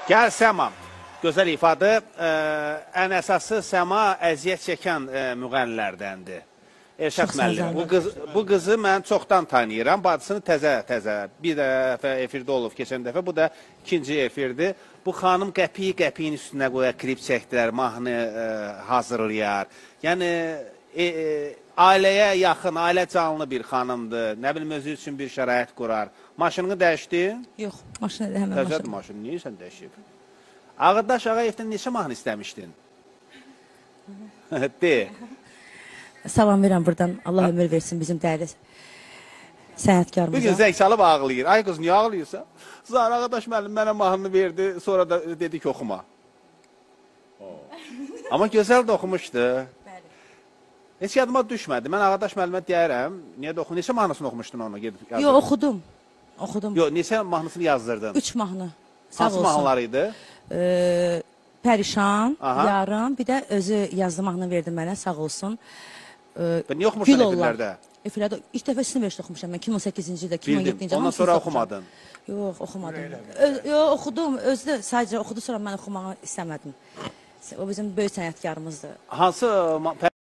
Gəl Səma, gözəl ifadə, ən əsası Səma əziyyət çəkən müğənnilərdəndir. Erşad müəllim, bu qızı mən çoxdan tanıyıram, bacısını təzə, bir dəfə efirdə olub keçən dəfə, bu da ikinci efirdir. Bu xanım qəpiyin üstünə qoyar, klip çəkdilər, mahnı hazırlayar. Yəni, ailəyə yaxın, ailə canlı bir xanımdır, nə bilim özü üçün bir şərait qurar. Maşınını dəyişdin? Yox, maşını da həmən maşını. Təzədir maşını, niyə sən dəyişib? Ağırdaş Ağayevdən neçə mahnı istəmişdin? De. Salam verirəm buradan, Allah ömür versin bizim dəyərli sənətkarımıza. Bugün zəng çalıb ağlayır. Ay qız, niyə ağlayırsan? Zahir Ağadaş müəllim mənə mahnını verdi, sonra da dedi ki, oxuma. Amma gözəl də oxumuşdu. Heç yadıma düşmədi. Mən Ağadaş müəllimə deyərəm, niyə də oxum? Neçə mahnısını oxumuşdun onu? Yox, oxudum. Yox, neçə mahnısını yazdırdın? 3 mahnı. Sağ olsun. Hansı mahnılar idi? Pərişan, Yarım, bir də özü yazdı mahnı verdi mənə, sağ olsun. Niyə oxumuşsun efirlərdə? Efirlərdə ilk dəfə sizin verişdə oxumuşam mən 2018-ci ildə, 2017-ci ildə. Bildim, ondan sonra oxumadın. Yox, oxumadım. Yox, oxudum, özü də sadəcə oxudu, sonra mən oxumağı istəmədim. O bizim böyük sənətkarımızdır. Hansı